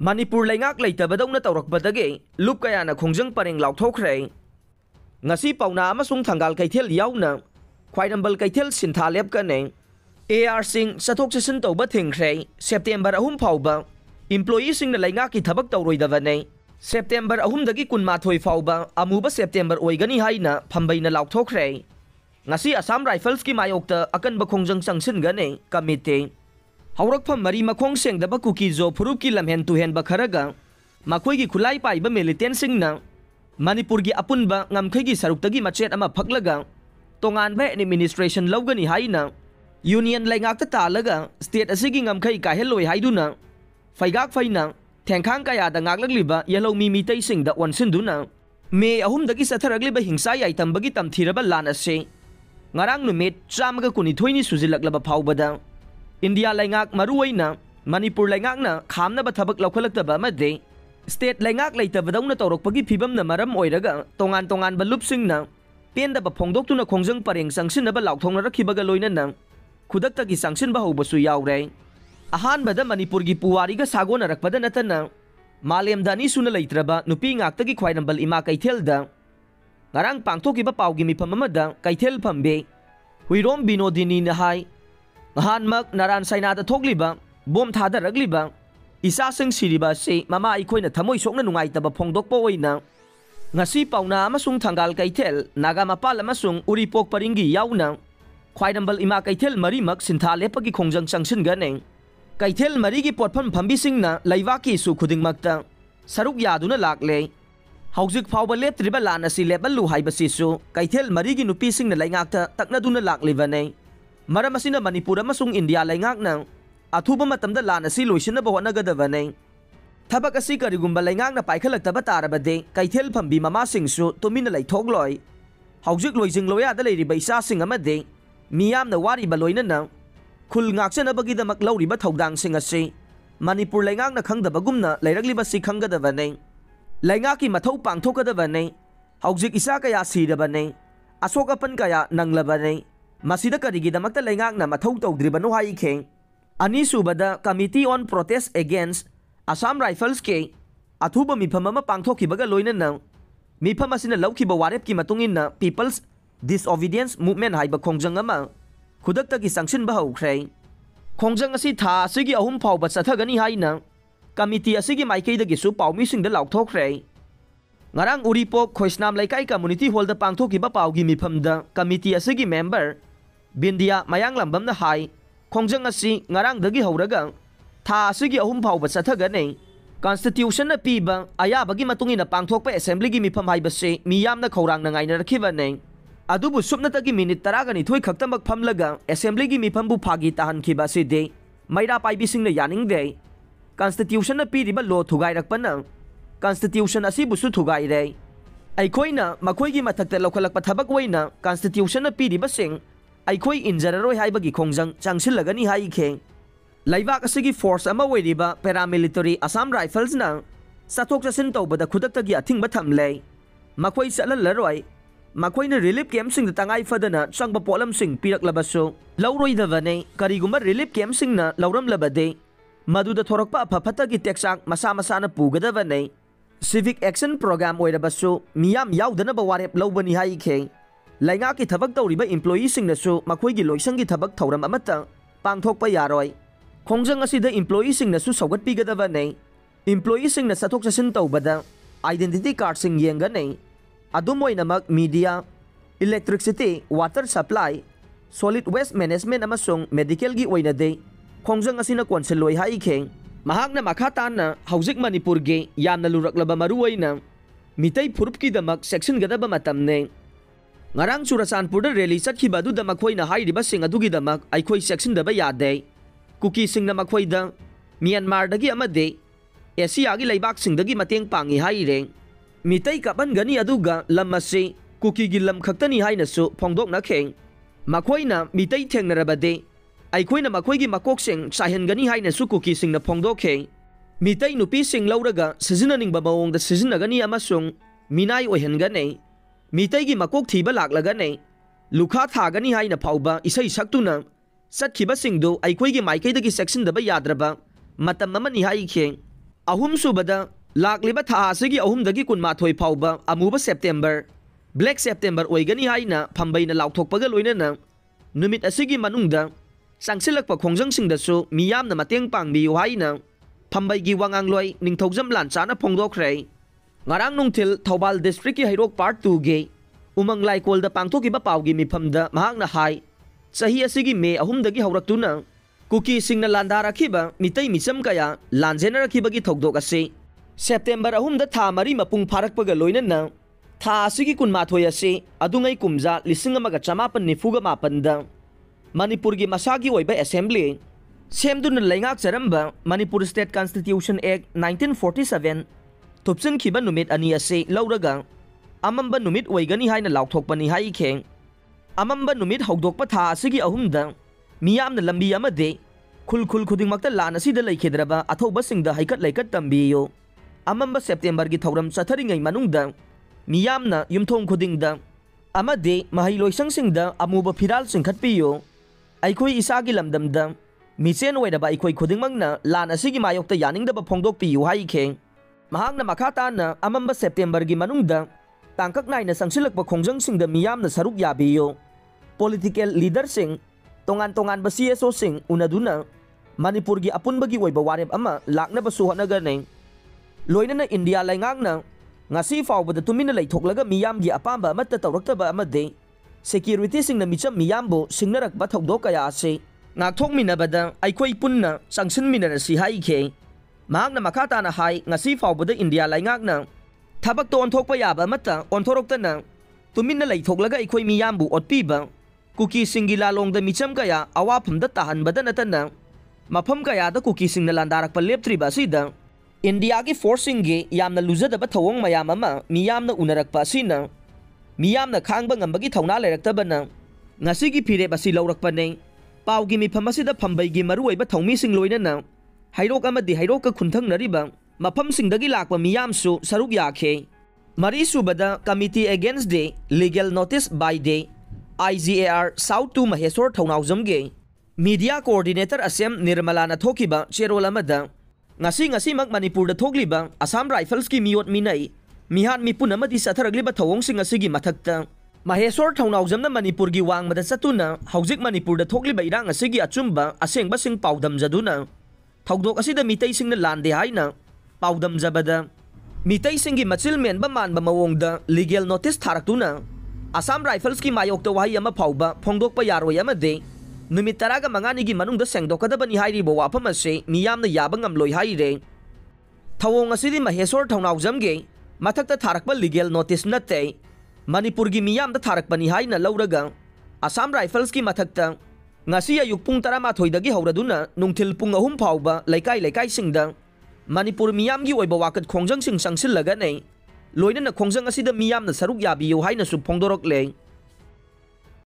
Manipur leingak leitabadongna tawrakbadagi lup kayana khongjang pareng lauthokre ngasi pauna amasung thangal kaithel yauna khwairambal kaithel sintha lepkane AR sing sathok sasin tawba thingkhre September 3 phawba employee sing na leingak ki thabak tawroidabane September 3 dagi kunmathoi phawba amuba September oigani haina phambaina lauthokre ngasi Assam Rifles ki mayokta akanba khongjang changsin gane committee Haurakpham mari makhong sengdaba kuki zo phurup ki lamhen tu hen bakharaga makhoi gi khulai paiba militant singna Manipur gi apunba ngamkhai gi saruktagi machet ama phaklaga tongan ba administration logani haina union laingak ta talaga state asigi ngamkhai ka heloi haiduna faigak faina thengkhang kaya da ngaklagliba yellow mi tai singda onsinduna me ahum dagi satharagliba hingsa yai tambagi tamthiraba lan ase ngarang numit chamaga kuni thoini sujilaklaba phawbada India laingak maruwaina Manipur laingak na khamna ba thabak laukhalakta made state laingak leitabadawna tawrokpagi phibamna maram oiraga tongan ba lupsing na penda ba phongdoktuna khongjang pareng sangsin ba laukthongna rakhibaga loina na khudakta gi sangsin ba hobasu yaure ahan bada Manipur gi puwari ga sagona rakpada natana malem dani suna leitraba nupi ngakta gi khwairambal ima kaithelda ngarang pangthoki ba pawgi mifam amada kaithel phambe huirom binodini na hai Mahanmak naran saina da thogliba bom thada ragliba isa sing siriba se mama aikoina thamoi sokna nungai taba phongdokpa oina ngasi pauna amasung thangal kaithel naga mapal amasung uripok paringi yauna khwairambal ima kaithel mari mak sintha lepagi khongjang changsin gane kaithel mari gi potpham phambi singna laibaki su khuding makta saruk yaduna lakle haujik phawba leptriba lana si lebalu haibasi su kaithel mari gi nupi singna laingakta taknaduna laklibane Maram asina Manipur amasung India laingak na athuba matamda lan asi loisinaba honagadabane thabak asi karigumba laingak na paikhalakta tarabade kaithel phambi mama singsu tumina laithogloi haujik loijing loya da leiriba isa sing amade miyamna wariba loina na khul ngakchanabagi damak lauriba thodang sing asi Manipur laingak na khangdabagumna leiragliba si khanggadabane laingaki mathau pangthokadabane haujik isa kaya sirabane asokapan kaya nanglabane Masida karigidamakta laingak na mathau tawdribano hai kheng ani subada Committee on Protest Against Assam Rifles ke athuba mifam ama pangthokibaga loina na mifam asina laukiba warep ki matungin na People's Disobedience Movement haiba khongjang ama khudakta gi sangsin ba haukhre khongjang asi tha asigi ahum phawba chathagani haina committee asigi maikei da gi su pawmi singda laukthokre ngarang uripok khoisnam laikai community hall da pangthokiba pawgi mifam da committee asigi member Bindia mayang lambam na hai khongjang asi ngarang dagi hauraga tha asigi ahum phawba chathagane constitution na piba ayabagi matungina pangthokpa assembly gi mifam haibase miyamna khorang na ngaina rakhibane adubu supnatagi minute 12 thoi khaktamak phamlaga assembly gi mifam bu phagi tahan khiba se de maira paibi singna yaning de constitution na piriba law thugai rakpana constitution asi busu thugai re aikoina makhoi gi mathakta lokhalakpa thabak waina constitution na piriba sing Aikoi injararoi haibagi khongjang changsilagani hai kheng laibak asigi force ama oiriba paramilitary Assam Rifles na sathok chasin tawbada khudakta gi athingba thamle makhoi chalallaroi makhoina relief camp sing da tangai fadana changba polam sing piraklabasu lauroi davane karigumba relief camp sing na lauram labade maduda thorakpa aphaphata gi teksak masa na pugadavane civic action program oirabasu miyam yaudana ba warep lobani hai kheng lainga ki thabak tawriba employee sing na su makhoi gi loisang gi thabak thauram amata pangthokpa yaroi khongjang asida employee sing na su sogat pigadaba nei employee sing na sathok chasin tawbada identity card sing yenga nei adumoinamak media electricity water supply solid waste management amasung medical gi oina de khongjang asina konseloi hai kheng mahakna makhatan na haujik Manipur ge yamna luraklaba maruwaina mitai phurup ki damak section gadaba matam nei Ngarang Churachandpur da rally chatkhiba adu da makhoi na hairiba sing adugi damak aikhoi section daba yade kuki sing na makhoi da Myanmar dagi amade Asia gi laibak sing dagi mateng pangi haire mitai kapan gani aduga lamase kuki gi lam khaktani haina su phongdok na kheng makhoi na mitai thengnarabade aikhoi na makhoi gi makok sing sahen gani haina su kuki sing na phongdok kheng mitai nupi sing lauraga sijinaning ba mawong da sijinagani amasung minai oihengane Mitai gi makok thiba laklaga nei lukha thagani haina phawba isai saktuna satkiba singdu aikhoi gi maikei dagi section daba yadraba matam amani hai kheng ahum subada lakliba tha asigi ahumdagi kunmathoi phauba amuba September Black September oigani haina phambaina lauthokpaga loinana numit asigi manungda sangsilakpa khongjangsindasu miyamna mateng pangbiyu haina phambaigi wangangloi ningthogjam lanchana phongdokhrei ngarang nungthil Thobal District ki Hairok Part 2 ge umang laikolda pangthokiba pawgi mifamda mahakna hai sahi asigi May 3 dagi hauratuna kuki singna landarakhiba mitai micham kaya lanjenarakhibagi thokdok ase September 3 da tha mari mapung pharakpaga loinana tha asigi kunmathoi ase adungai kumja 1994 da Manipur gi masagi oiba assembly semduna laingak charamba Manipur State Constitution Act 1947 thupsin khiba numit ani ase lauraga amamba numit oigani haina lauthokpani hai kheng amamba numit hogdokpa tha asigi ahumda miyamna lambi amade khul khudingmakta lan asida laikhedraba athoba singda haikat laikat tambiyo amamba September gi thauram chatharingai manungda miyamna yumthong khudingda amade mahailoisang singda amuba phiral singkhatpiyo aikhoi isagi lamdamda michen oidaba aikhoi khudingmangna lan asigi mayokta yaningdaba phongdokpiyu hai kheng mahakna makhatana amamba September gi manungda tangkak naina sangsilakpa khongjangsinda miyamna saruk yabiyo political leader sing tongan ba CSO sing unaduna Manipur gi apunbagi oiba warep ama laknaba suhanagane loinana India laingakna ngasi fawbada tumina leithoklaga miyam gi apamba amata tawraktaba amade security singna micham miyambo singnarakba thokdok kaya ase ngakthokminabada aikhoi punna sangsinminarasi hai khe mahakna makhatana hai ngasi fawbada India laingakna thabak to onthokpa yaba amata onthoroktana tumina leithoklaga aikhoi miyambu otpiba kuki singi lalongda micham kaya awaphamda tahanbada natana mafam kaya da kuki singna landarakpa leptriba sida India gi forcing ge yamna luzadaba thawong mayam ama miyamna unarakpa sina miyamna khangba ngambagi thauna leraktabana ngasigi phire basi laurakpane pawgi mifam asida phambaigi maruoiba thongmi sing loinana hairok amadi hairok ka khunthang nariba mafam singdagi lakpa miyamsu saruk yakhe mari subada committee against the legal notice by the IGAR South 2 Maheswar Thaunaujamge media coordinator asem Nirmalana thokiba cherol amada ngasi mak Manipur da thokliba Assam Rifles ki miyot minai mihan mipun amadi satharagliba thawong sing asigi mathakta Maheswar Thaunaujamna Manipur gi wangmada chatuna haujik Manipur da thokliba irang asigi achumba asengba sing paudam jaduna thokdok asida mitai singna lande haina paudam jabada mitai singi machil menba manba mawongda legal notice tharaktuna Assam Rifles ki mayokta wahi ama phauba phongdokpa yaroi amade numit taraga mangani gi manungda sengdokadabani hairi bo wafam ase miyamna yaba ngamloi haire thawong asidi Maheswar Thaunaujamge mathakta tharakpa legal notice natte Manipur gi miyamda tharakpani haina lauraga Assam Rifles ki mathakta ngasi ayuk pung 13 dagi hauraduna nungthil pung 3 phauba laikai singda Manipur miyam gi oiba wakat khongjang sing sangsillaga nei loinana khongjang asida miyamna saruk yabiyo haina su phongdorok le